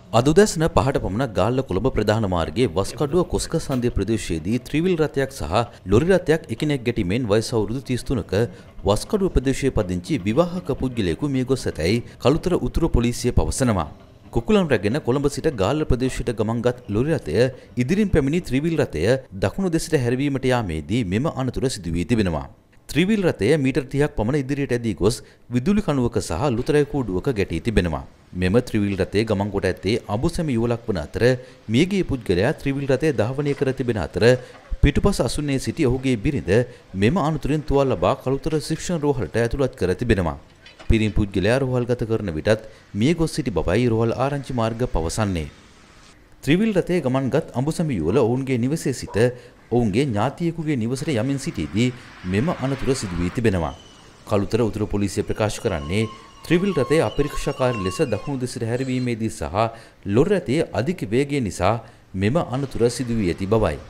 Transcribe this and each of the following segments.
අද උදැසන 5ට පමණ ගාල්ල කොළඹ ප්‍රධාන මාර්ගයේ වස්කඩුව කොස්කසන්දිය ප්‍රදේශයේදී ත්‍රිවිල් රථයක් සහ ලොරි රථයක් එකිනෙක ගැටීමෙන් වයස අවුරුදු 33ක වස්කඩුව ප්‍රදේශයේ පදිංචි විවාහක පුද්ගලයෙකු මිය ගොස් ඇතැයි කළුතර උතුරු පොලිසිය පවසනවා. කුකුලන් රැගෙන කොළඹ සිට ගාල්ල ප්‍රදේශයට ගමන්ගත් ලොරි රථය ඉදිරින් පැමිණි ත්‍රිවිල් රථය දකුණු දෙසට හැරවීමට යාමේදී මෙම අනතුර සිදු වී තිබෙනවා. ත්‍රිවිල් රථය මීටර් 30ක් පමණ ඉදිරියට ඇදී ගොස් විදුලි කණුවක සහ ලුතරැය කූඩුවක ගැටී තිබෙනවා. මෙම ත්‍රිවිල් රථයේ ගමන් කොට ඇත්තේ අඹුසැමි යුවලක් වන අතර මියගිය පුද්ගලයා ත්‍රිවිල් රථය ධාවනය කර තිබෙන අතර පිටුපස අසුනේ සිටි ඔහුගේ බිරිඳ මෙම අනතුරින් තුවාල ලබා කළුතර ශික්ෂණ රෝහලට ඇතුළත් කර තිබෙනවා. පිරිමි පුද්ගලයා රෝහල්ගත කරන විටත් මිය ගොස් සිටි බවයි රෝහල් ආරංචි මාර්ග පවසන්නේ. ත්‍රිවිල් රථයේ ගමන්ගත් අඹුසැමි යුවල ඔවුන්ගේ නිවසේ සිට ඔවුන්ගේ ඥාතියෙකුගේ නිවසට යමින් සිටීදී මෙම අනතුර සිදු වී තිබෙනවා. කළුතර උතුරු පොලිසිය ප්‍රකාශ කරන්නේ ත්‍රිවිල් රථයේ අපරීක්ෂාකාරී ලෙස දකුණු දෙසට හැරවීමේදී සහ ලොරි රථයේ අධික වේගය නිසා මෙම අනතුර සිදු වී ඇති බවයි.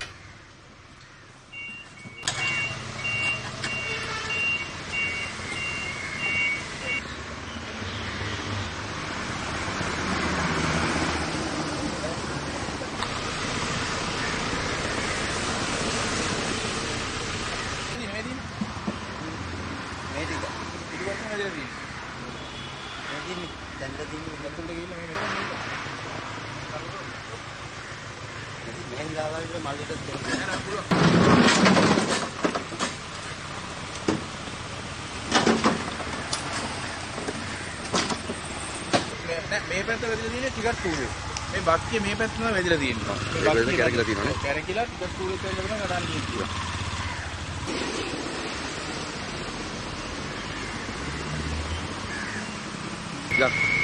මේ පැත්ත වැදිලා තියෙන්නේ ටිකට් කූරේ. මේ බක්කේ මේ පැත්ත තමයි වැදිලා තියෙන්නේ. මේ බක්කේ කැරකිලා තියෙනවානේ. කැරකිලා ටිකට් කූරේ කියලා තමයි ගඩාන ගිහින්. යා